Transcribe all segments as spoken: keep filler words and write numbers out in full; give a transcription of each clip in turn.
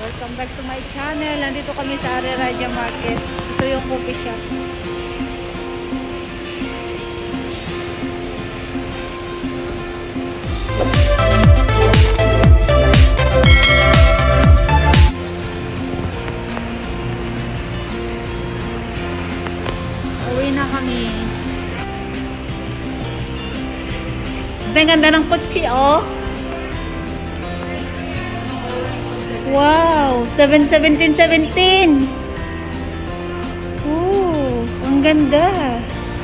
Welcome back to my channel. Nandito kami sa Areraja Market. Ito yung coffee shop. Uwi na kami. Ang ganda ng kotse, oh. Wow, seven seventeen seventeen. Oh, ang ganda.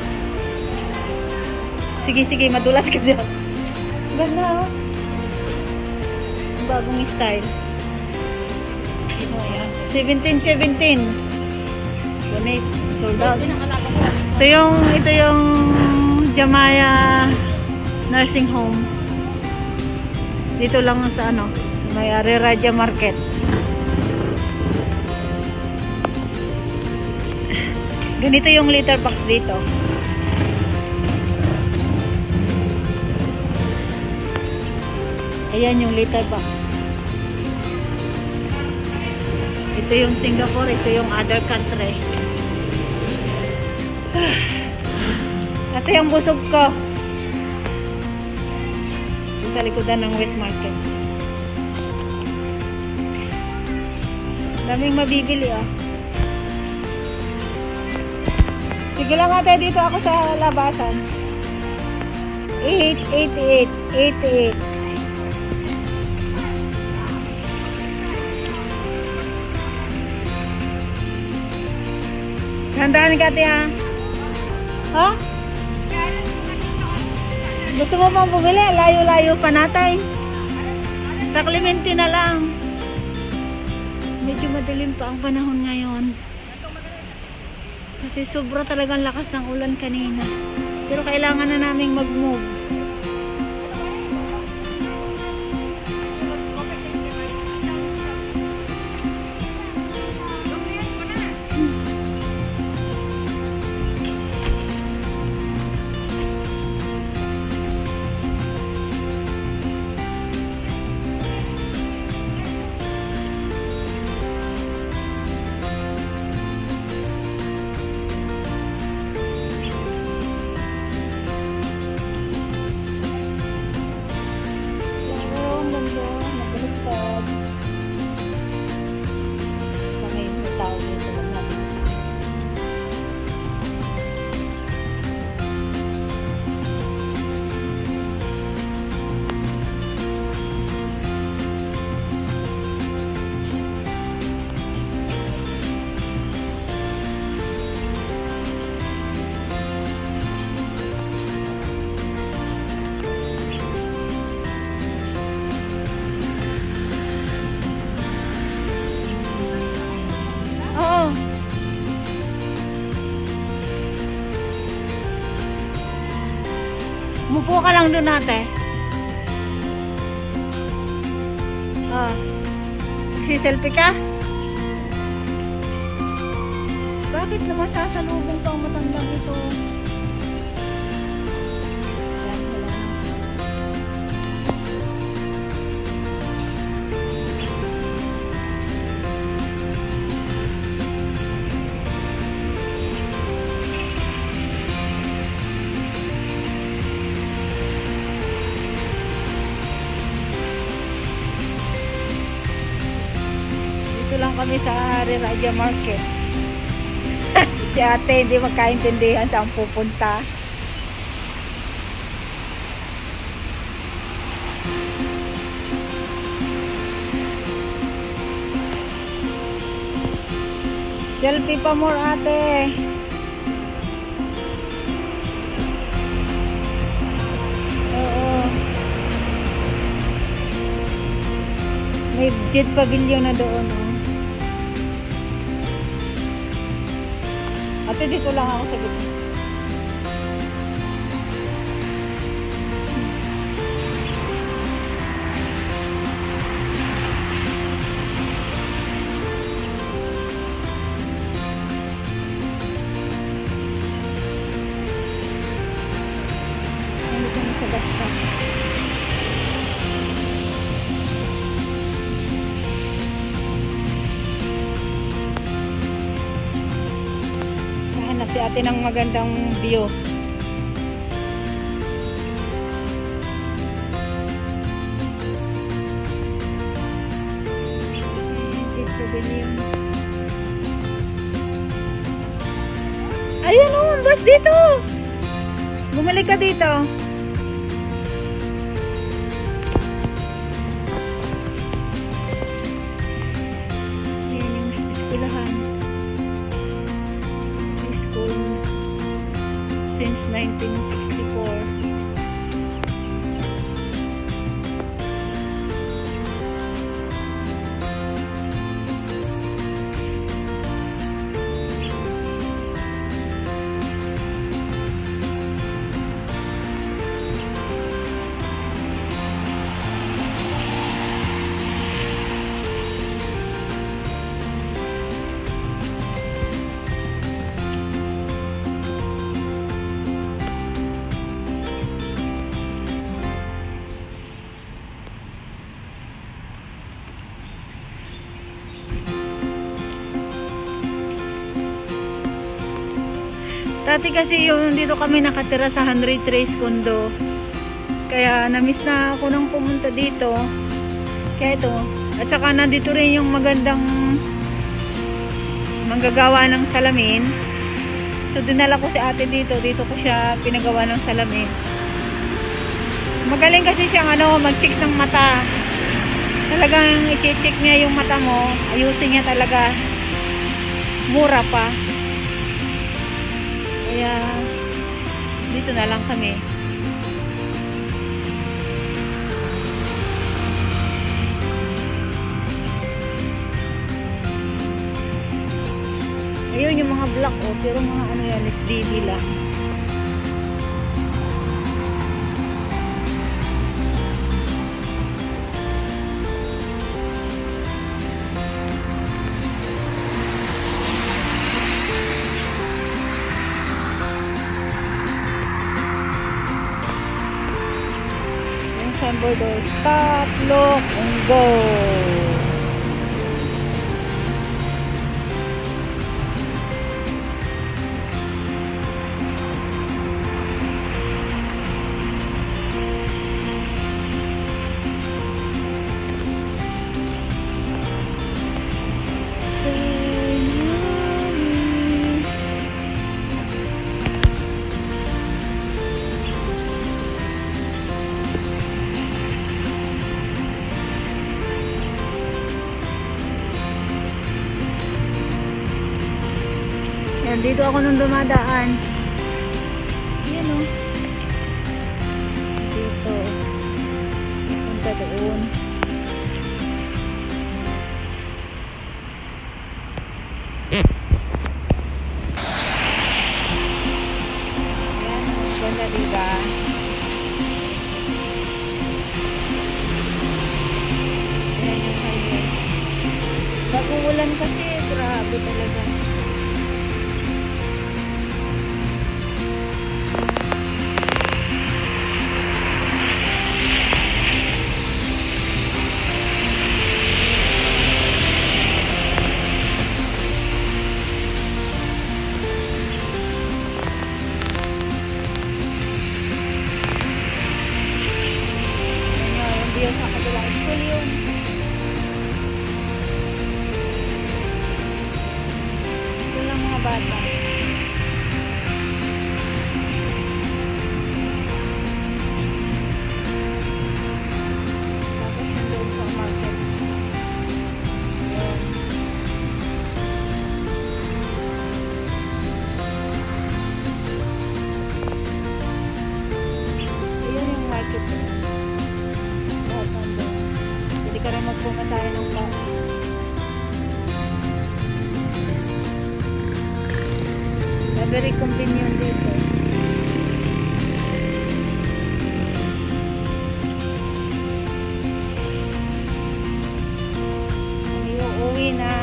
Sige, sige, madulas ka dyan. Ganda, oh. Bagong style. Oh, yeah. seventeen seventeen. Donate, sold out. Ito yung, ito yung Jamaya Nursing Home. Dito lang sa ano, sa may Areraja Market. Ganito yung litter box dito. Ayan yung litter box. Ito yung Singapore, ito yung other country. Ito yung busog ko. Sa likodan ng wet market. Daming mabibili, ah. Sige lang ate, dito ako sa labasan. eight eighty-eight eighty-eight. Handaan ka ate, ha? Ha? Gusto mo bang bumili? Layo-layo pa natin. Sa Clemente na lang. Medyo madilim pa ang panahon ngayon. Kasi sobra talagang lakas ng ulan kanina. Pero kailangan na naming mag-move. Mupo ka lang doon ate. Ah. Si-selfie ka? Bakit naman sasalubong ka ang matandang ito? Yan, wala na. Lang kami sa Areraja Market. Si ate hindi magkaintindihan saan pupunta. Selfie pa more ate. Oo. May jet pavilion na doon, oh. Ate, dito lang ako sa gitna. Nandito na sa basta. si ate ng magandang view. Ayun o, bus dito. Bumalik ka dito. Ayan yung eskwelahan. School since nineteen sixty-four. Dati kasi yung dito kami nakatira sa Henry Trace Condo. Kaya na-miss na ako nang pumunta dito. Kaya ito. At saka nandito rin yung magandang manggagawa ng salamin. So dinala ko si ate dito. Dito ko siya pinagawa ng salamin. Magaling kasi siyang ano, mag-check ng mata. Talagang i-check niya yung mata mo. Ayusin niya talaga. Mura pa. Kaya dito na lang kami. Ayun yung mga black oh, pero mga ano yan, S D B lang. Signboard or stop, look, and go. Dito ako nung dumadaan. Yan o. Dito. Punta doon. Yan. Ganda diba? Yan yung highway. Bago ulan kasi, grabe talaga. Sa kabilang school yun. Ito lang mga bata. Tapos nandun sa market. Ayan. Ayan yung market. Hindi ka rin magpunta tayo ng pa. Very convenient dito. Uuwi na.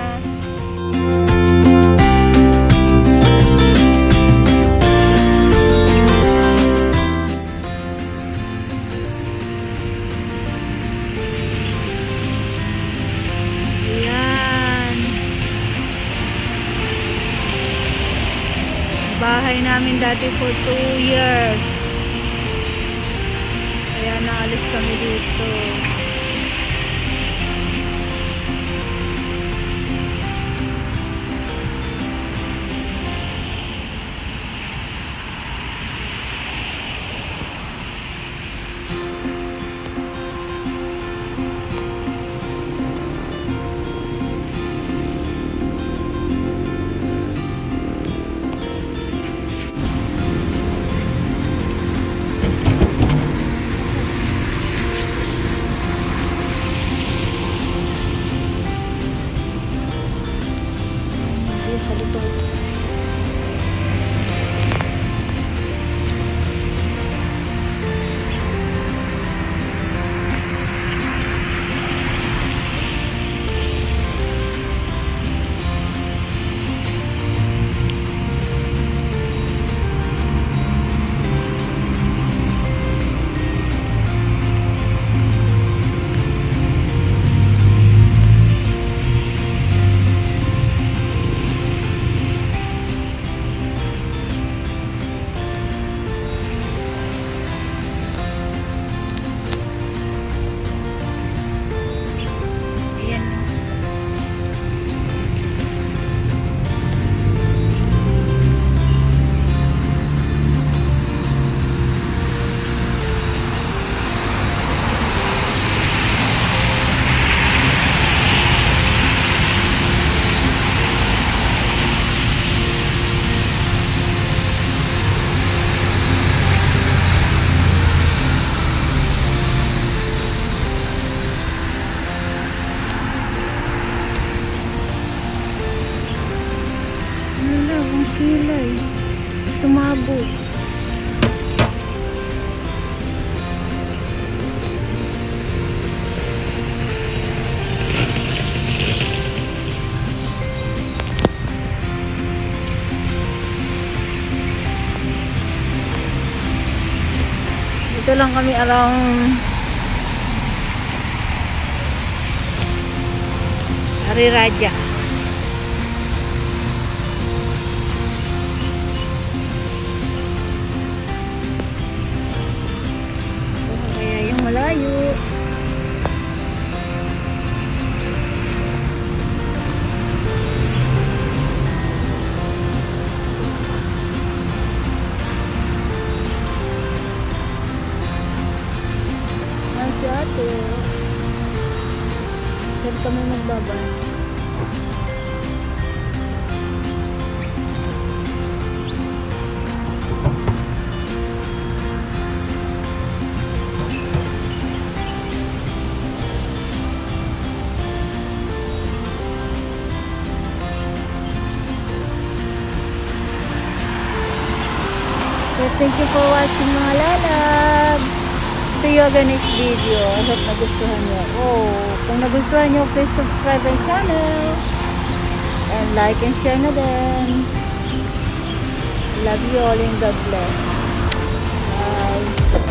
bahay namin dati for two years. Kaya naalis kami dito. Kilay. Sumabog. Dito lang kami around Ariraja. Malayo. Masya ate. Saan kami magbabas? So, thank you for watching mga lalab. See you again next video. I hope nagustuhan nyo. Oh, kung nagustuhan nyo, please subscribe my channel. And like and share na din. Love you all and God bless. Bye.